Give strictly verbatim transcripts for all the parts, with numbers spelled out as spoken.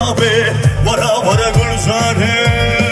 ورا ورا گلزاره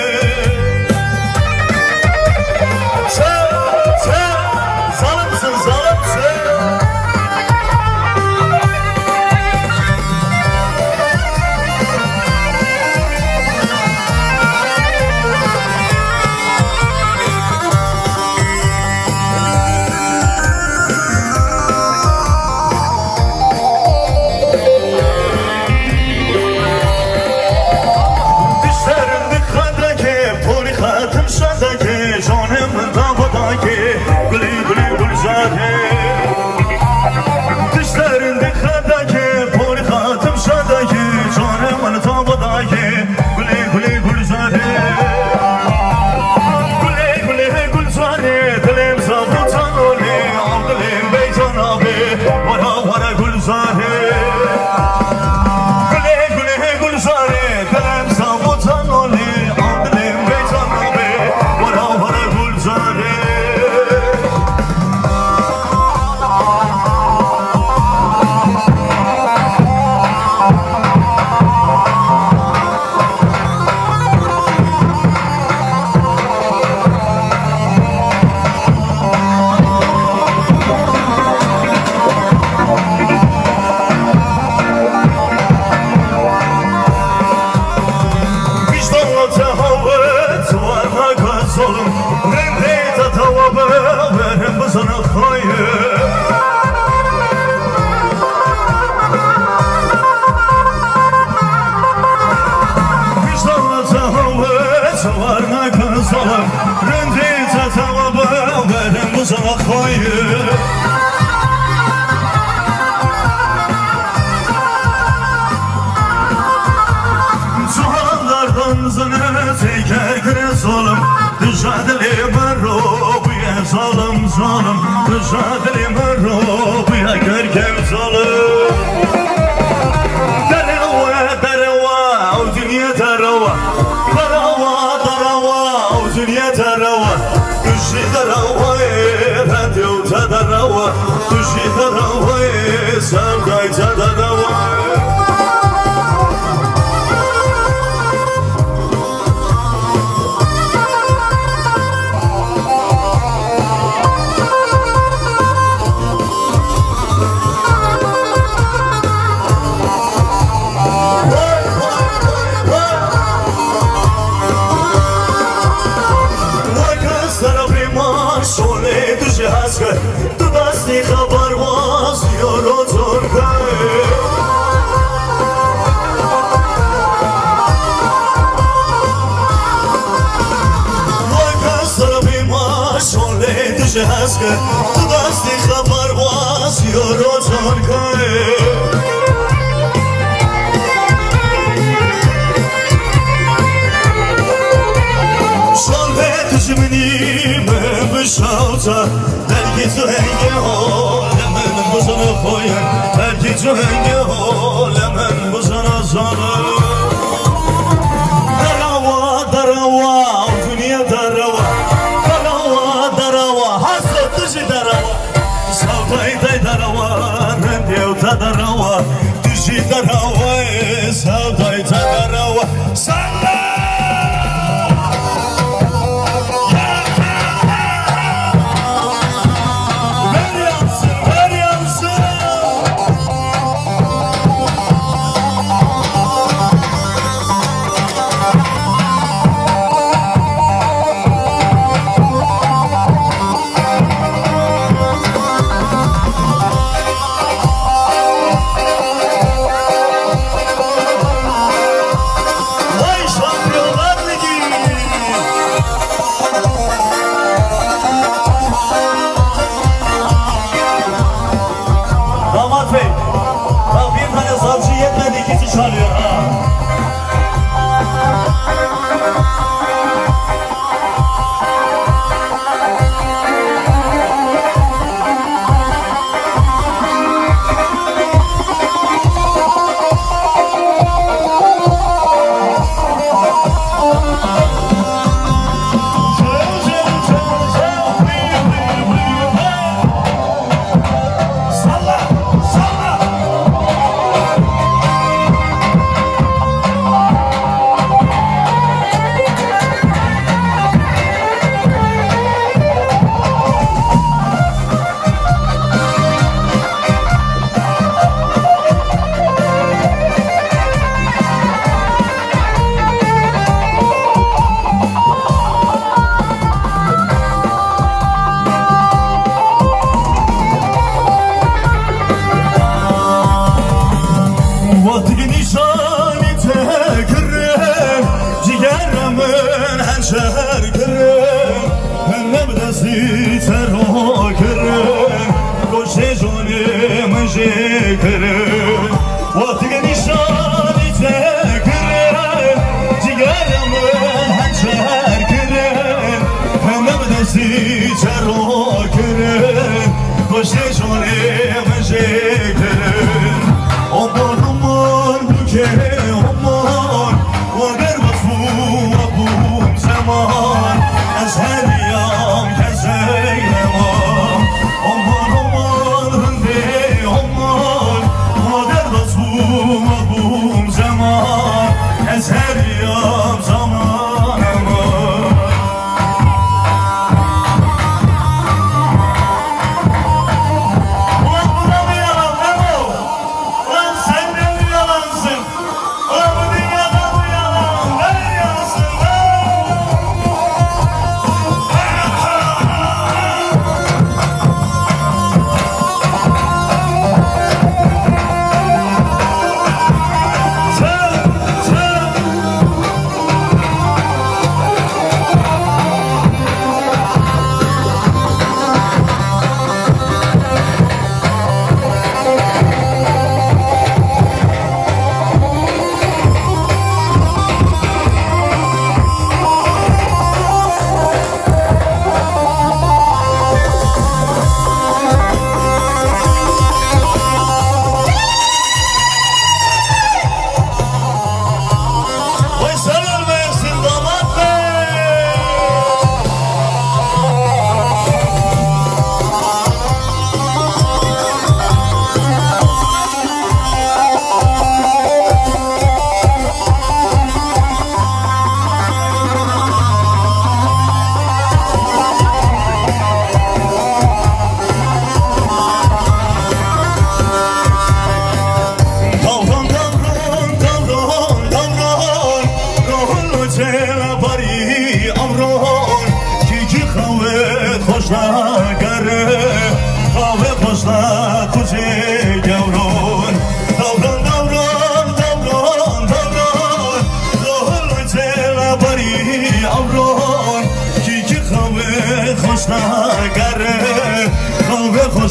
ظالم ظالم بجادل من رو بیا گرگم ظالم دروا دروا و دنیا دروا دروا دروا و دنیا دروا دوشی دروا رادیو تا دروا دوشی دروا سردای تا دروا تو دستی خبر باز یارو ترکه وای کسر بیمار شله دوشه هست که تو دستی خبر باز یارو ترکه شله دوشه منیم بشاوتا بلکی تو هنگه حال من بزن خویم بلکی تو هنگه حال من بزن زانم دروا دروا دنیا دروا دروا دروا حسد دوشی دروا سوتای تای دروا رندیو تا دروا دوشی دروا سوتای تا دروا سلام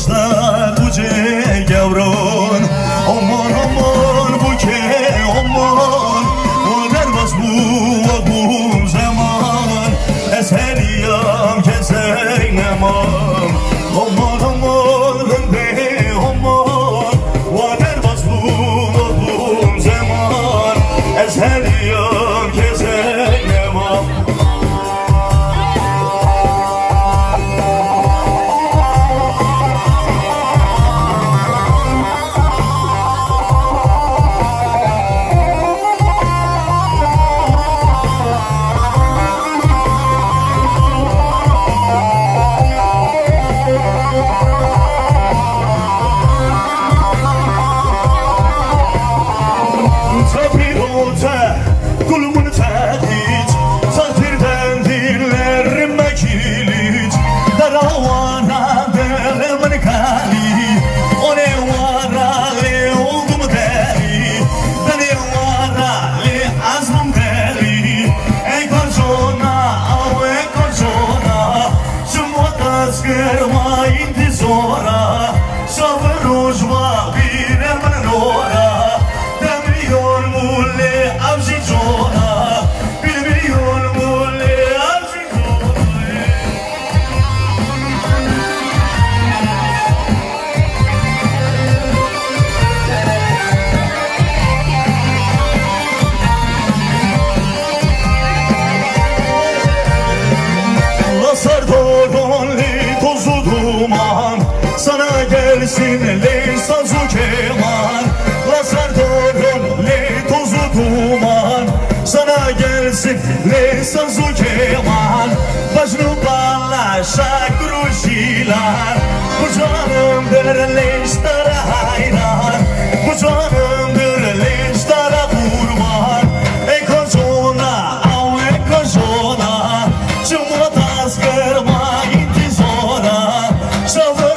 داشتن بوجه گوران امان امان بوکه امان مادر باز بو و بوم زمان از هریم که زینمان امان امان رنده امان مادر باز بو و بوم زمان از هریم که زینمان Le sazı keman la sardorun le tozu duman sana gelsin le sazı keman başını bağlaşa kuruşiler bu canımdır leştara hayran bu canımdır leştara kurban eko zona av eko zona cumhuriyet kırma intizora şoför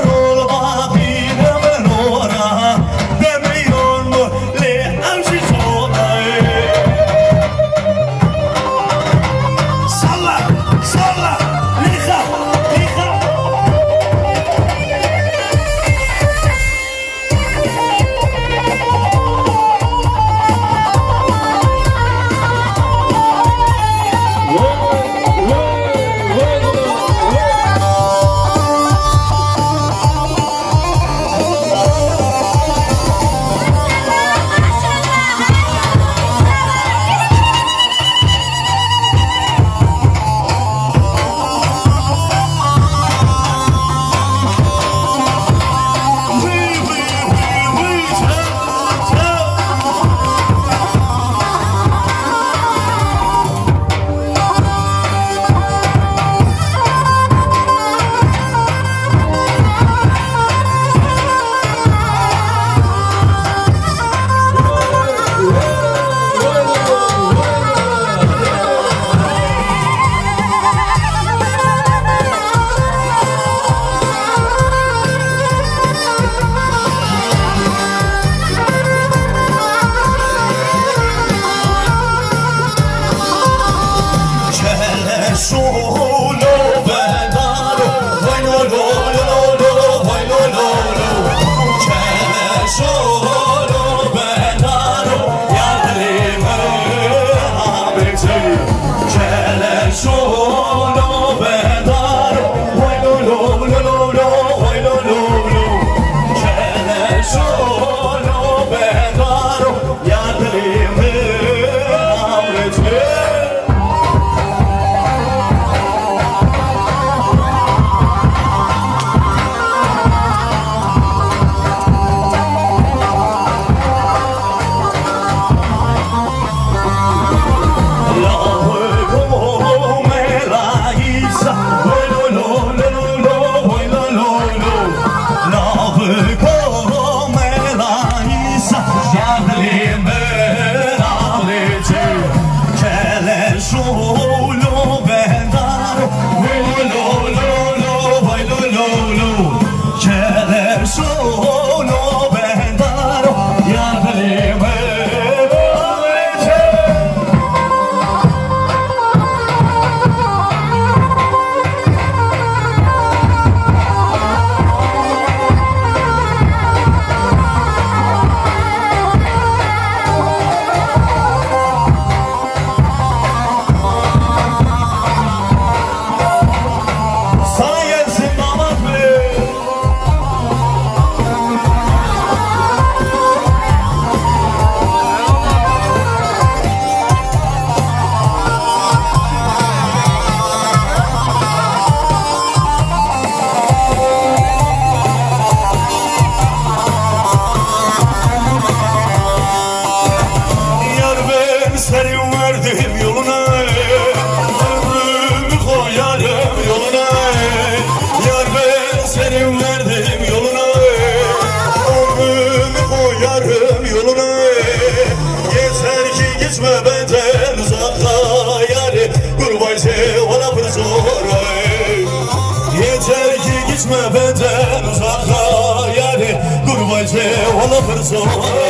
verdim yoluna, ömrümü koyarım yoluna. Yar ben senin verdim yoluna, ömrümü koyarım yoluna. Yeter ki gitme benden uzakta yar, kurban sevana fırsora. Yeter ki gitme benden uzakta yar, kurban sevana fırsora.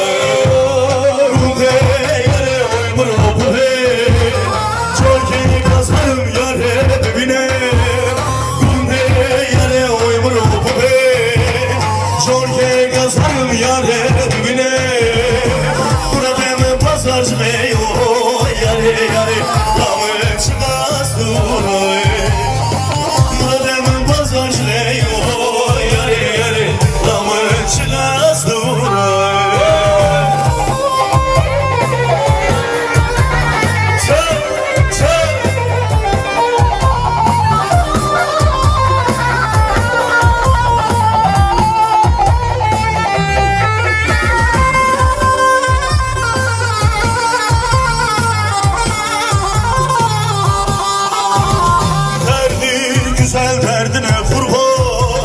Güzel derdine kurban,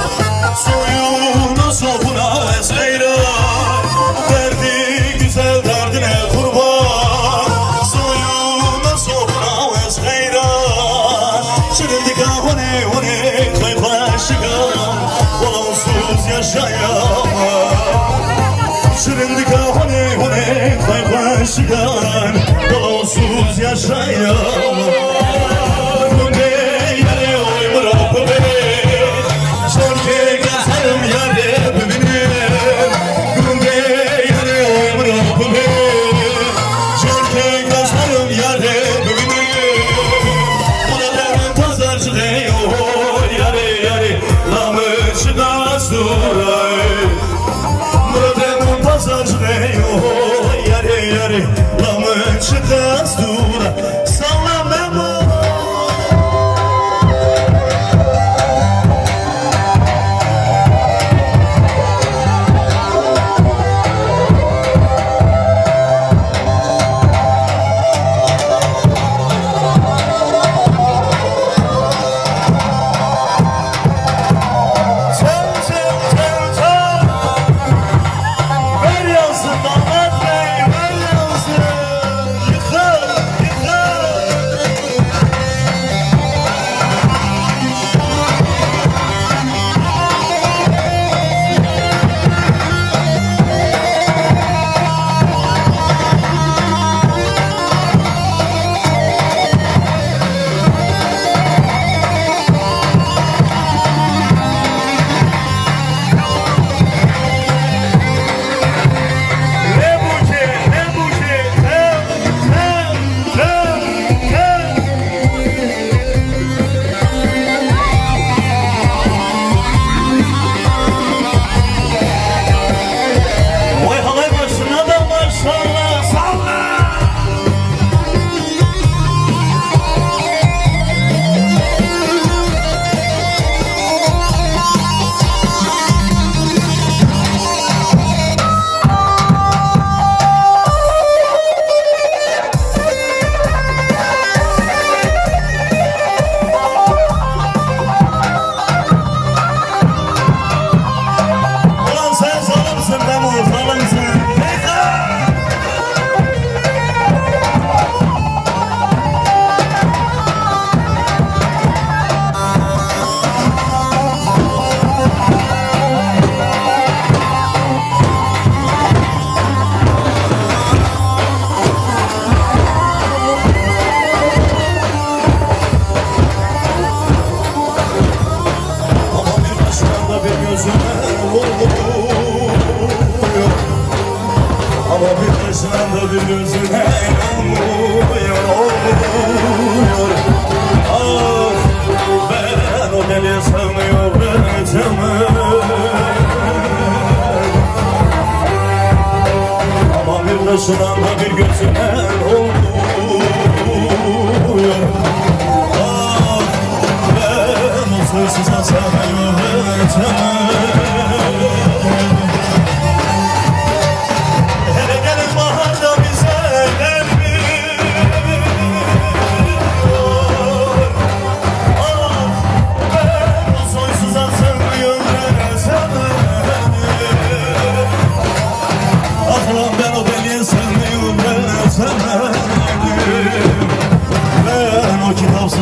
soyuna sopuna eseyra. Derdi güzel derdine kurban, soyuna sopuna eseyra. Şırındı kahone hone kaypaşıgan, onsuz yaşayamam. Şırındı kahone hone kaypaşıgan, onsuz yaşayamam. Ver yansın Ahmet Bey, ver yansın. Yıkıl, yıkıl.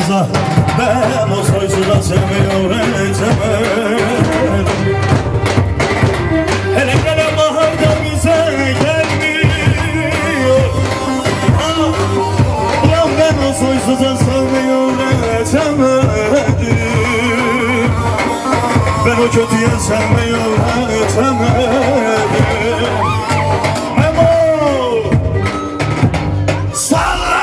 soysuza, ben o soysuza sevmeyi öğretemedim. Hele hele baharda bize gelmiyor. Ya ben o soysuza sevmeyi öğretemedim. Ben o kötüye sevmeyi öğretemedim. Memo! Salla!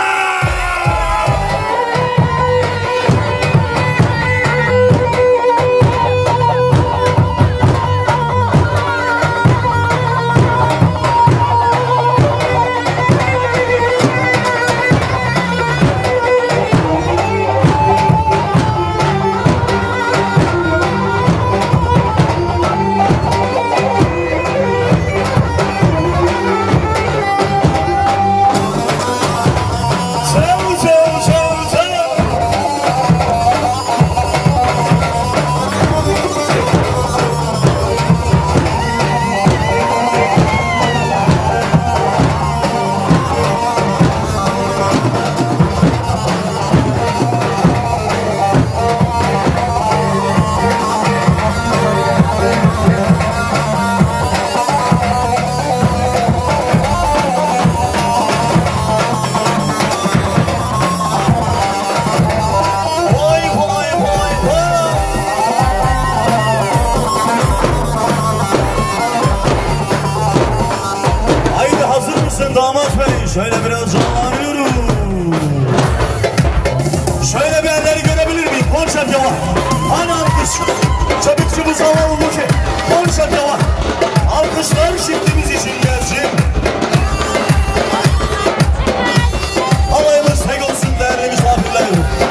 Damat bey, şöyle biraz canlanıyorum. Şöyle bir yerleri görebilir miyim? Konçak yava. Hani alkış? Çabukçumuz havalı bu ki. Konçak yava. Alkışlar şimdi biz için gelsin. Alayımız tek olsun değerli misafirler.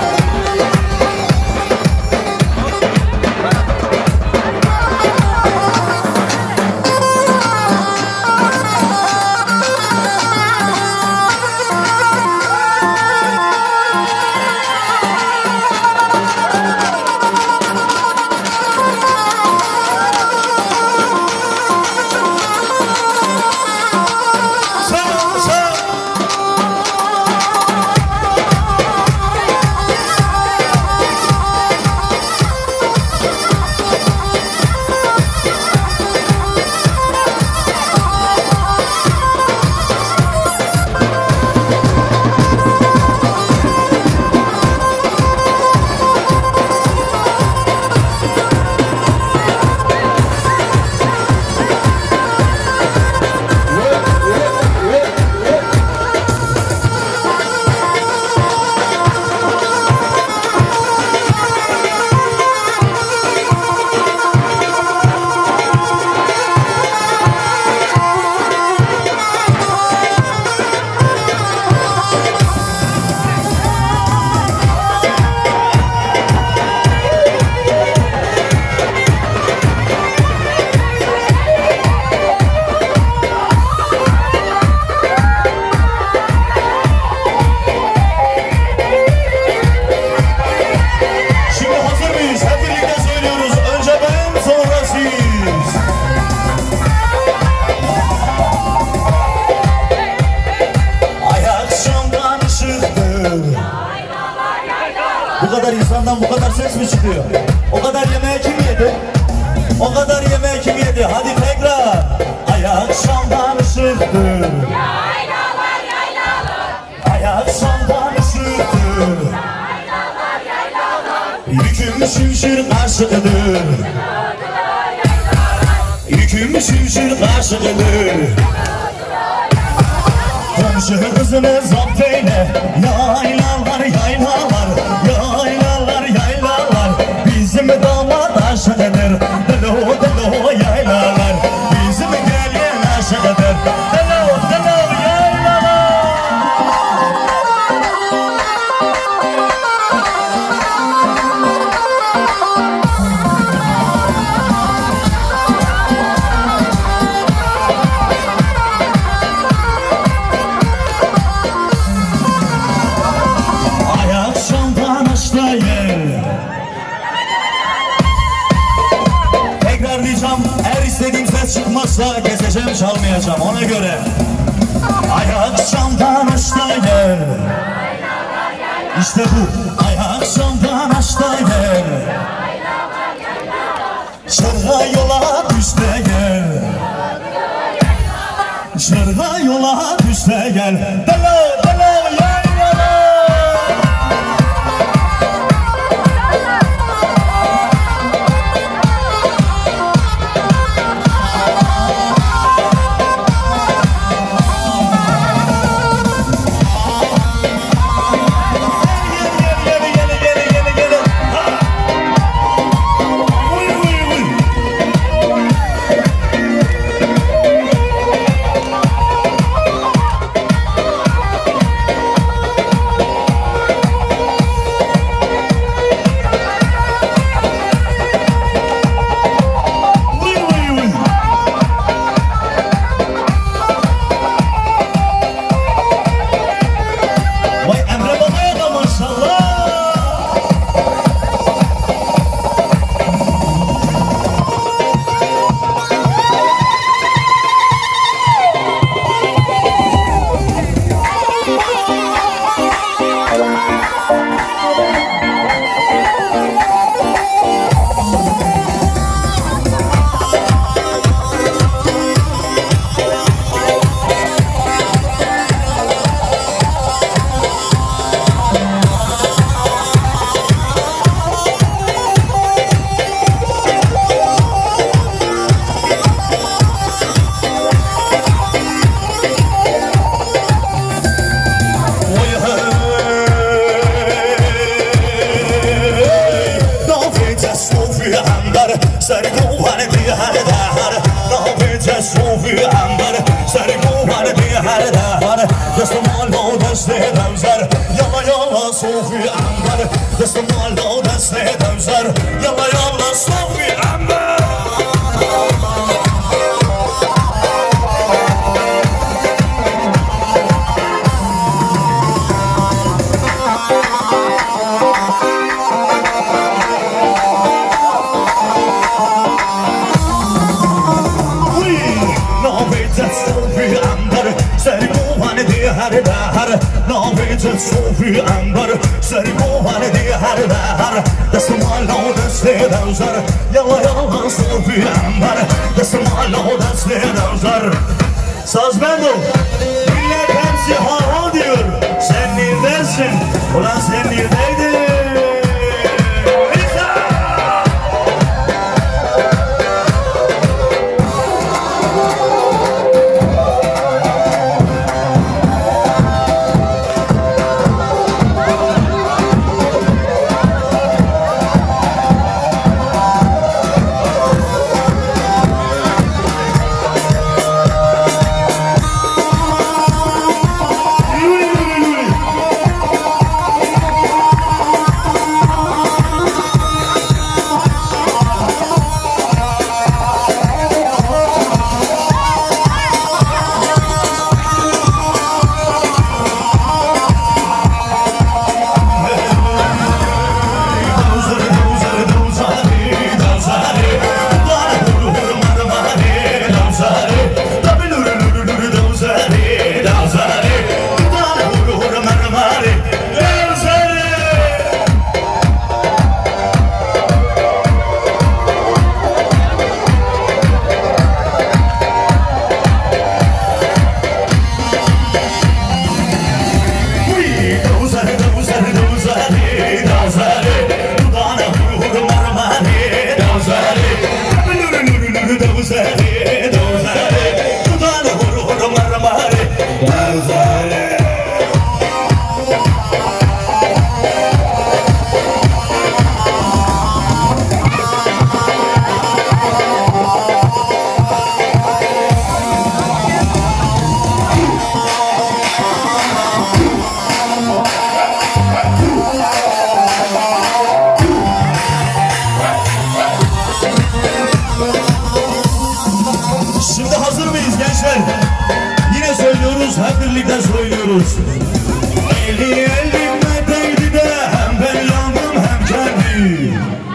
Bu kadar insandan bu kadar ses mi çıkıyor? O kadar yemeği kim yedi? O kadar yemeği kim yedi? Hadi tekrar. Ay akşamdan ışıktı. Yaylalar yaylalar. Ay akşamdan ışıktı. Yaylalar yaylalar. Yüküm şimşir karşıdır. Yüküm şimşir karşıdır. Komşu kızını zapt eyle. Yaylalar yaylalar. Yaylalar yaylalar. Bizim damat aşağıdır. Delo delo yaylalar. Bizim gelin aşağıdır. Delo delo yaylalar. Eğer istediğim ses çıkmazsa keseceğim, çalmayacağım ona göre. Ay akşamdan ışlayır. İşte bu ay akşamdan aşta gel, şırğa yola düş de gel, şırğa yola düş de gel. Delo delo yaylala. صوفي عنبر سرقوها ندي هردهر دست مالو دست دوزر يلا يلا صوفي عنبر دست مالو دست دوزر. Saz bendo, millet hepsi ha ha diyor. Sen neredesin? Ulan sen neredeydin? Hep birlikte söylüyoruz. Eli elime değdi de hem ben yandım hem kendi.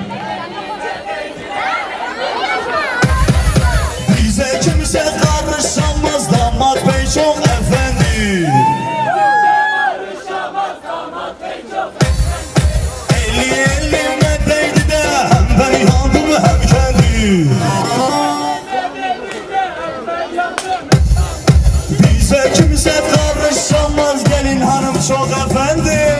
Bize kimse karışamaz, damat bey çok efendi. Karışamaz damat bey çok efendi. çok efendi.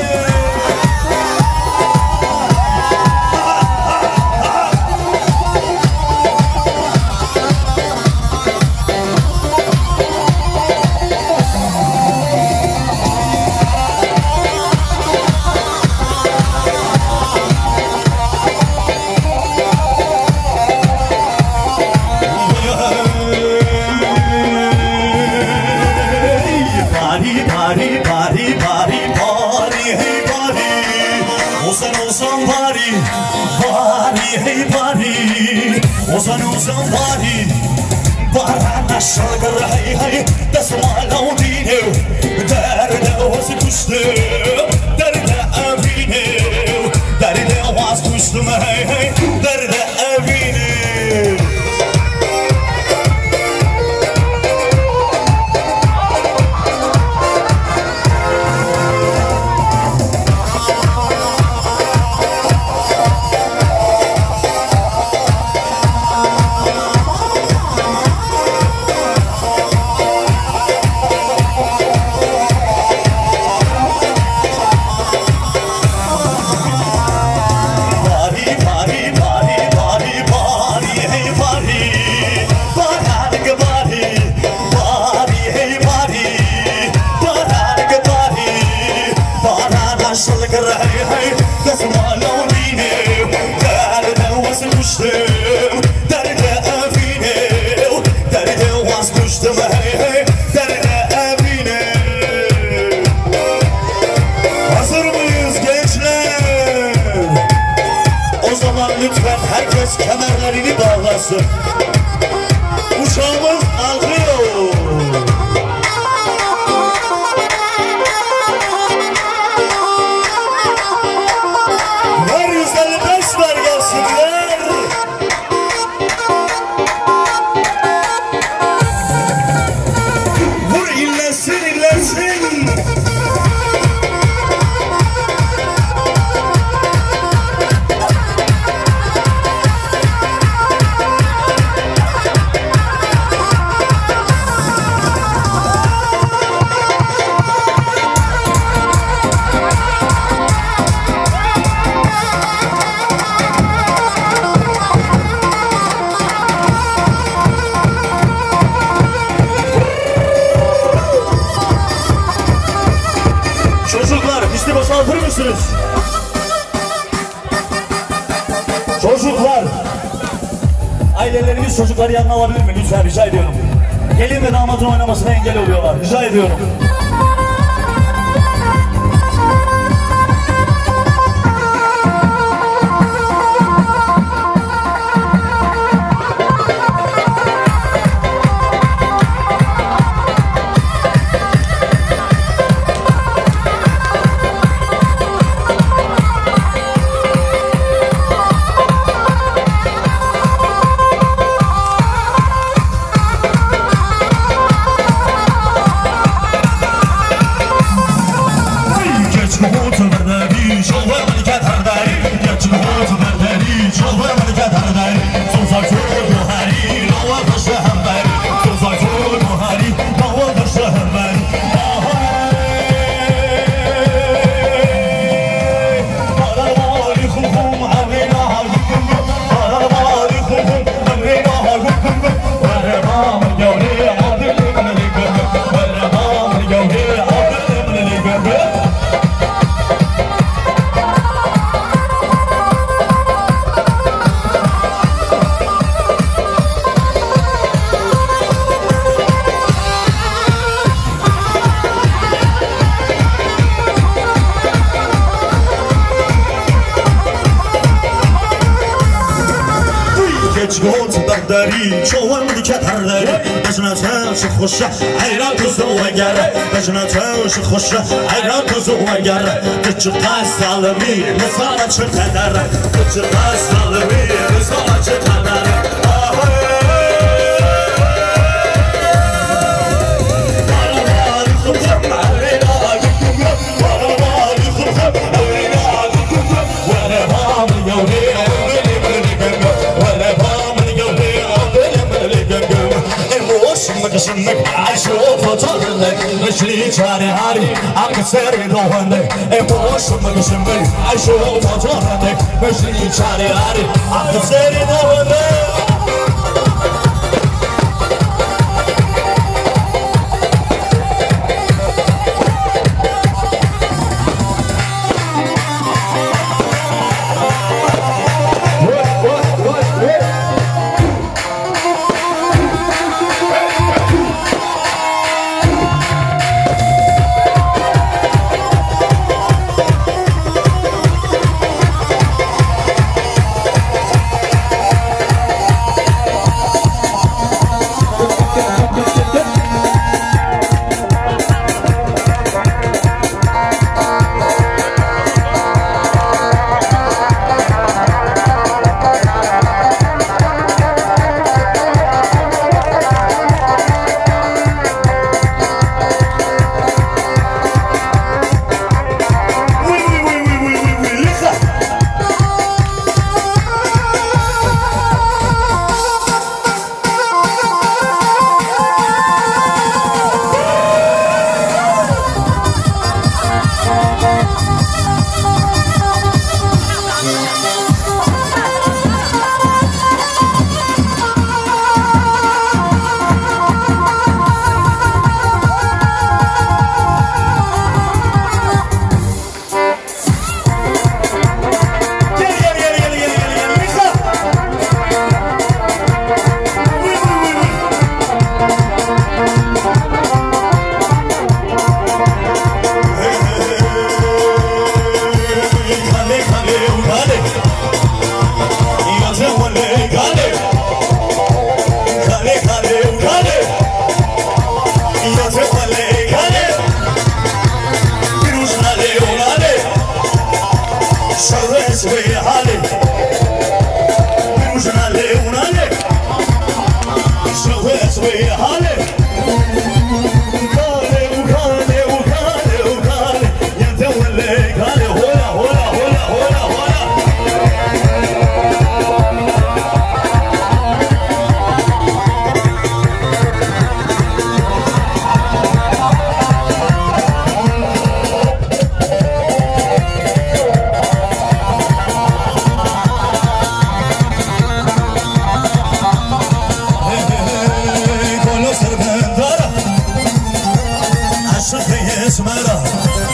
وصل وصل باري بارنا الشجر هي هي تسمع لو دينه درده وسكشته درده أبينه درده وسكشته هي هي درده أبينه Lütfen herkes kemerlerini bağlasın. Uçağımız kalkıyor. Ver yüz elli beş ver gelsinler. Vur inlesin inlesin. Çocuklar, pisti boşaltır mısınız? Çocuklar, ailelerimiz çocukları yanına alabilir mi? Lütfen rica ediyorum. Gelin ve damadın oynamasına engel oluyorlar. Rica ediyorum. داری چون دیگه تر داری بجناتش خوشه ایران تو زوجره بجناتش خوشه ایران تو زوجره کچه قصالمی مثلا چه قدره کچه قصالمی مثلا چه قدره Kısımlık ayşe o fotoğraflık مشلي شاري هاري أكسر دوهندي إبوش مكشمبي عشو مطورندي مشلي شاري هاري أكسر دوهندي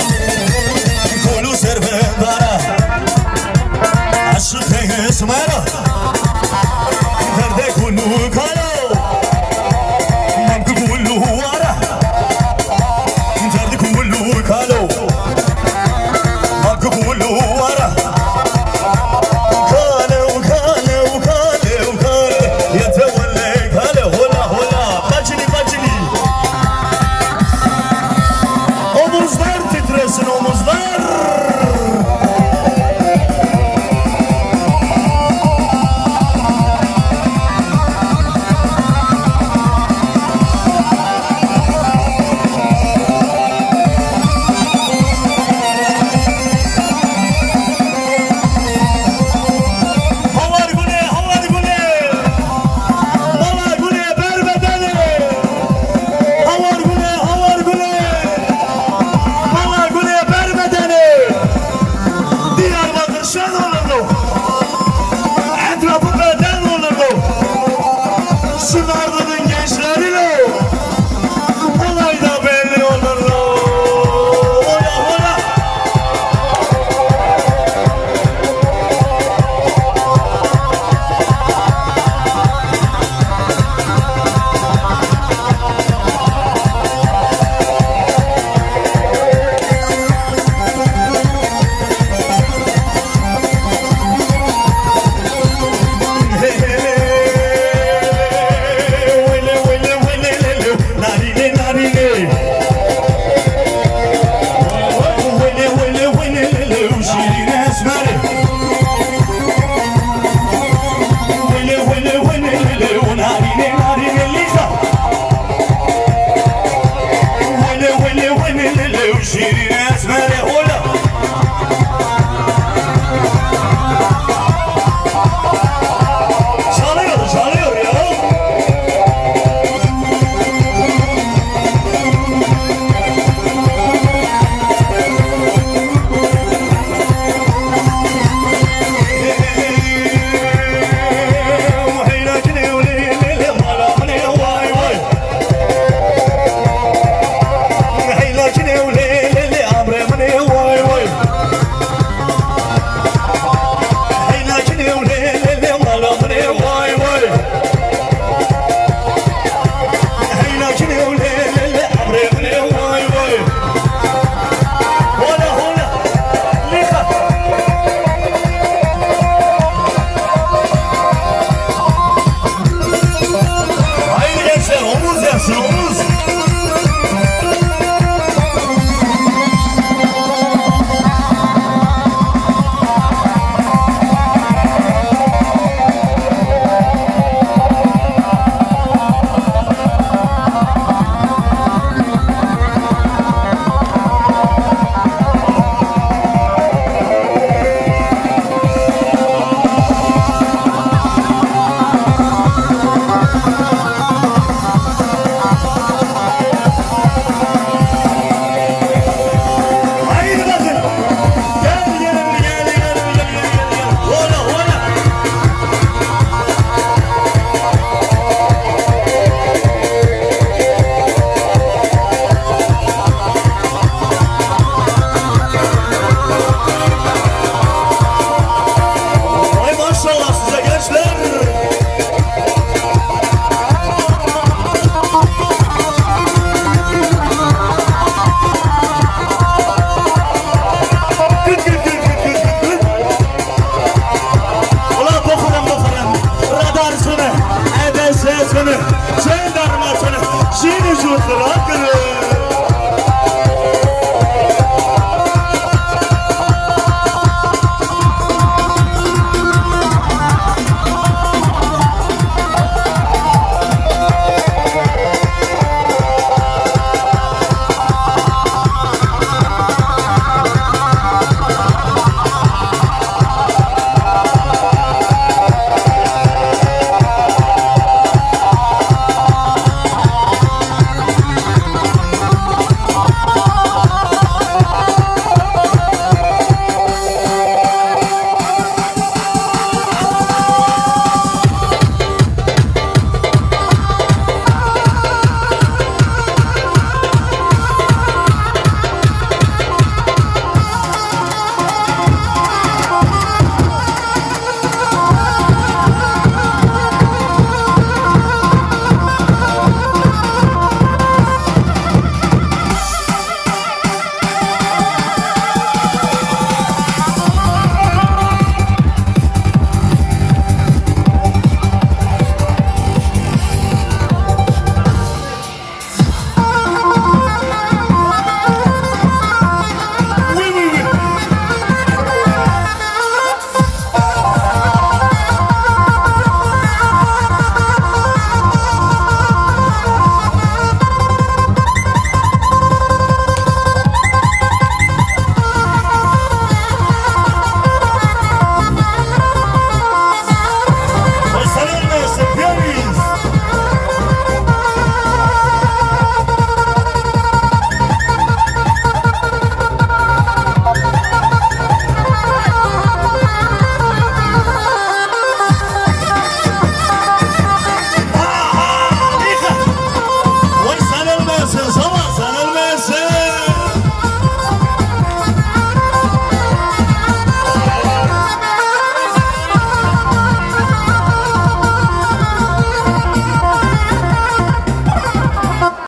Smile